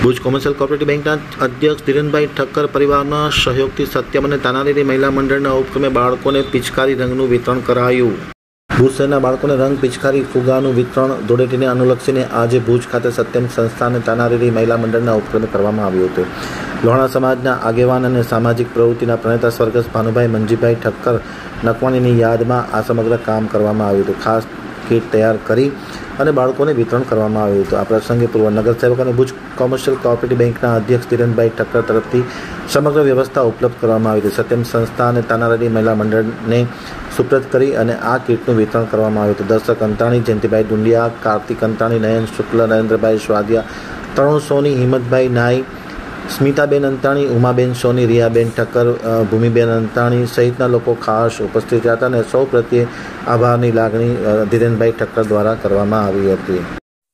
Bhuj commercial cooperative બેંકના અધ્યક્ષ ધીરેનભાઈ ઠક્કર પરિવારના સહયોગથી સત્યમ અને તાનારીરી મહિલા મંડળના ઉપક્રમે બાળકોને પિચકારી રંગનું વિતરણ કરાયું. ભુજ શહેરના બાળકોને રંગ પિચકારી ફુગાનું વિતરણ ધૂળેટીને અનુલક્ષીને આજે ભુજ ખાતે સત્યમ સંસ્થા અને તાનારીરી મહિલા મંડળના ઉપક્રમે કરવામાં આવ્યું હતું. લોહાણા સમાજના આગેવાન અને સામાજિક પ્રવૃત્તિના પ્રણેતા સ્વર્ગસ્થ ભાનુભાઈ મંજીભાઈ ઠક્કર નકવાણીની યાદમાં આ સમગ્ર કામ કરવામાં આવ્યું હતું. ખાસ કીટ તૈયાર કરી અને બાળકોને વિતરણ કરવામાં આવ્યું હતું. આ પ્રસંગે પૂર્વ નગરસેવક અને ભુજ કોમર્શિયલ કોઓપરેટિવ બેંકના અધ્યક્ષ ધીરેનભાઈ ઠક્કર તરફથી સમગ્ર વ્યવસ્થા ઉપલબ્ધ કરવામાં આવી હતી. સત્યમ સંસ્થા અને તાનારીરી મહિલા મંડળને સુપ્રત કરી અને આ કીટનું વિતરણ કરવામાં આવ્યું હતું. દર્શક અંતાણી, જયંતિભાઈ ડુંડિયા, કાર્તિક અંતાણી, નયન શુક્લ, નરેન્દ્રભાઈ સ્વાદિયા, તરુણ સોની, હિંમતભાઈ નાઈ, સ્મિતાબેન અંતાણી, ઉમાબેન સોની, રિયાબેન ઠક્કર, ભૂમિબેન અંતાણી સહિતના લોકો ખાસ ઉપસ્થિત હતા અને સૌ પ્રત્યે આભારની લાગણી ધીરેનભાઈ ઠક્કર દ્વારા કરવામાં આવી હતી.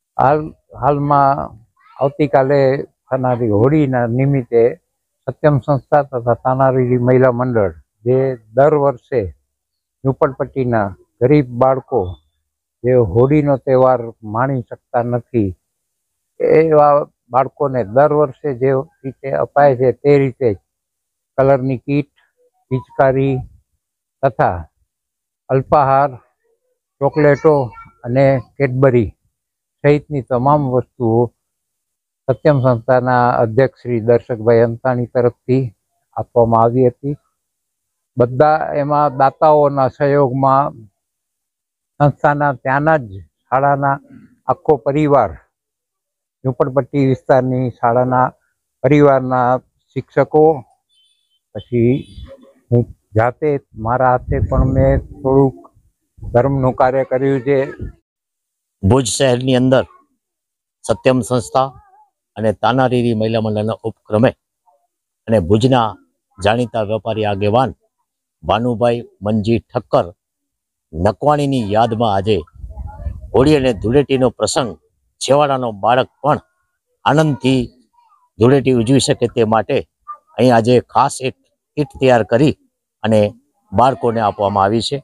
હાલમાં આવતીકાલે થનારી હોળીના નિમિત્તે સત્યમ સંસ્થા તથા તાનારીરી મહિલા મંડળ જે દર વર્ષે ઝૂંપડપટ્ટીના ગરીબ બાળકો જે હોળીનો તહેવાર માણી શકતા નથી એવા બાળકોને દર વર્ષે જે રીતે અપાય છે તે રીતે કલરની કીટ, પિચકારી તથા અલ્પાહાર, ચોકલેટો અને કેડબરી સહિતની તમામ વસ્તુઓ સત્યમ સંસ્થાના અધ્યક્ષ શ્રી દર્શકભાઈ અંતાણી તરફથી આપવામાં આવી હતી. બધા એમાં દાતાઓના સહયોગમાં સંસ્થાના ત્યાંના જ શાળાના આખો પરિવાર, ઝૂંપડપટ્ટી વિસ્તારની શાળાના પરિવારના શિક્ષકો, પછી હું જાતે મારા હાથે પણ મેં થોડુંક ધર્મનું કાર્ય કર્યું છે. ભુજ શહેરની અંદર સત્યમ સંસ્થા અને તાનારીરી મહિલા મંડળના ઉપક્રમે અને ભુજના જાણીતા વેપારી આગેવાન ભાનુભાઈ મંજી ઠક્કર નકવાણીની યાદમાં આજે હોળી અને ધૂળેટીનો પ્રસંગ છેવાડાનો બાળક પણ આનંદથી ધૂળેટી ઉજવી શકે તે માટે અહીં આજે ખાસ એક કીટ તૈયાર કરી અને બાળકોને આપવામાં આવી છે.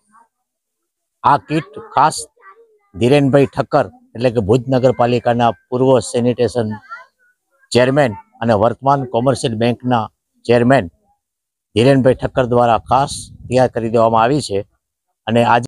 આ કીટ ખાસ ધીરેનભાઈ ઠક્કર એટલે કે ભુજ નગરપાલિકાના પૂર્વ સેનિટેશન ચેરમેન અને વર્તમાન કોમર્શિયલ બેંકના ચેરમેન ધીરેનભાઈ ઠક્કર દ્વારા ખાસ તૈયાર કરી દેવામાં આવી છે અને આજે